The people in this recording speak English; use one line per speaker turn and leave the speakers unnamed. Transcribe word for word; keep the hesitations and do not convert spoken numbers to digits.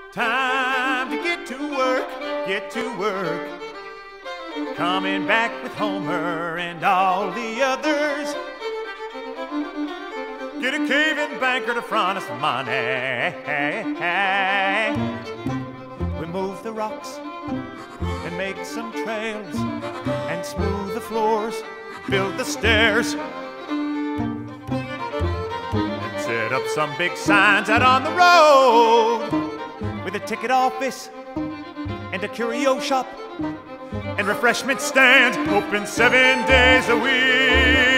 Time to get to work, get to work. Coming back with Homer and all the others. Get a cave-in banker to front us some money. We move the rocks and make some trails and smooth the floors, build the stairs, and set up some big signs out on the road with a ticket office and a curio shop and refreshment stand open seven days a week.